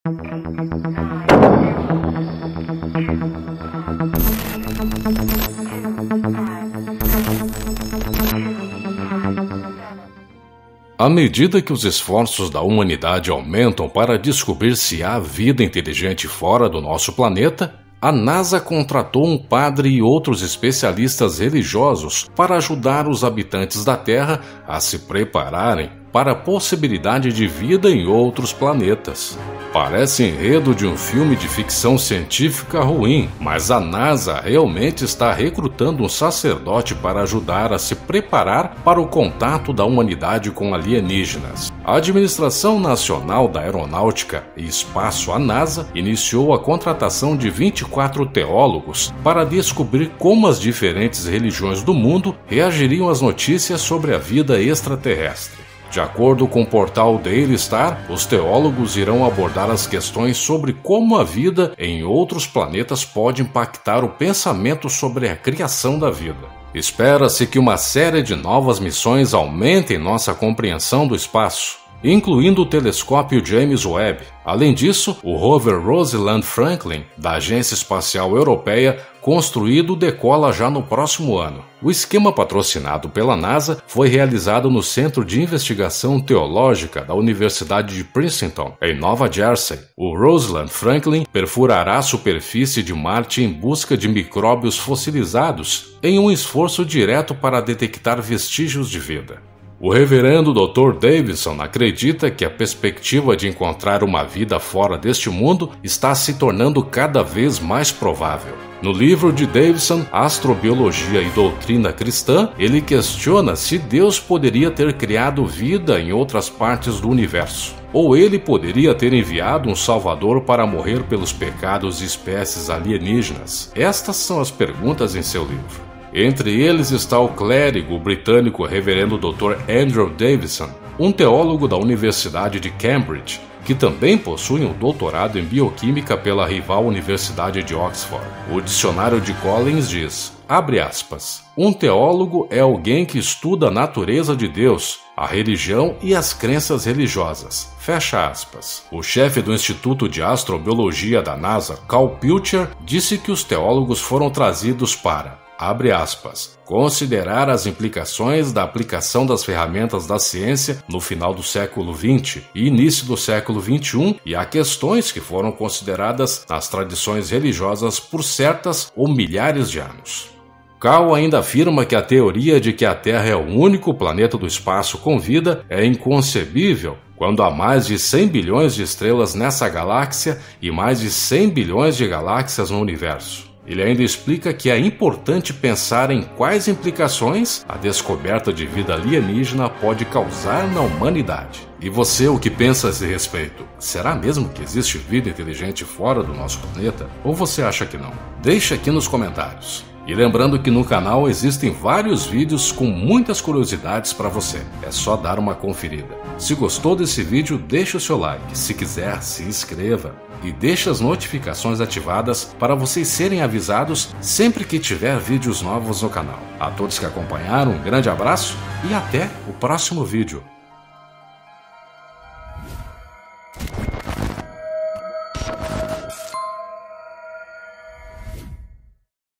À medida que os esforços da humanidade aumentam para descobrir se há vida inteligente fora do nosso planeta, a NASA contratou um padre e outros especialistas religiosos para ajudar os habitantes da Terra a se prepararem para a possibilidade de vida em outros planetas. Parece enredo de um filme de ficção científica ruim, mas a NASA realmente está recrutando um sacerdote para ajudar a se preparar para o contato da humanidade com alienígenas. A Administração Nacional da Aeronáutica e Espaço, a NASA, iniciou a contratação de 24 teólogos para descobrir como as diferentes religiões do mundo reagiriam às notícias sobre a vida extraterrestre. De acordo com o portal Daily Star, os teólogos irão abordar as questões sobre como a vida em outros planetas pode impactar o pensamento sobre a criação da vida. Espera-se que uma série de novas missões aumentem nossa compreensão do espaço, incluindo o telescópio James Webb. Além disso, o rover Rosalind Franklin, da Agência Espacial Europeia, construído, decola já no próximo ano. O esquema patrocinado pela NASA foi realizado no Centro de Investigação Teológica da Universidade de Princeton, em Nova Jersey. O Rosalind Franklin perfurará a superfície de Marte em busca de micróbios fossilizados, em um esforço direto para detectar vestígios de vida. O reverendo Dr. Davidson acredita que a perspectiva de encontrar uma vida fora deste mundo está se tornando cada vez mais provável. No livro de Davidson, Astrobiologia e Doutrina Cristã, ele questiona se Deus poderia ter criado vida em outras partes do universo, ou ele poderia ter enviado um Salvador para morrer pelos pecados de espécies alienígenas. Estas são as perguntas em seu livro. Entre eles está o clérigo britânico reverendo Dr. Andrew Davidson, um teólogo da Universidade de Cambridge, que também possui um doutorado em bioquímica pela rival Universidade de Oxford. O dicionário de Collins diz, abre aspas, um teólogo é alguém que estuda a natureza de Deus, a religião e as crenças religiosas. Fecha aspas. O chefe do Instituto de Astrobiologia da NASA, Carl Pilcher, disse que os teólogos foram trazidos para, abre aspas, considerar as implicações da aplicação das ferramentas da ciência no final do século XX e início do século XXI e há questões que foram consideradas nas tradições religiosas por certas ou milhares de anos. Carl ainda afirma que a teoria de que a Terra é o único planeta do espaço com vida é inconcebível quando há mais de 100 bilhões de estrelas nessa galáxia e mais de 100 bilhões de galáxias no universo. Ele ainda explica que é importante pensar em quais implicações a descoberta de vida alienígena pode causar na humanidade. E você, o que pensa a esse respeito? Será mesmo que existe vida inteligente fora do nosso planeta? Ou você acha que não? Deixe aqui nos comentários. E lembrando que no canal existem vários vídeos com muitas curiosidades para você. É só dar uma conferida. Se gostou desse vídeo, deixe o seu like. Se quiser, se inscreva. E deixe as notificações ativadas para vocês serem avisados sempre que tiver vídeos novos no canal. A todos que acompanharam, um grande abraço e até o próximo vídeo.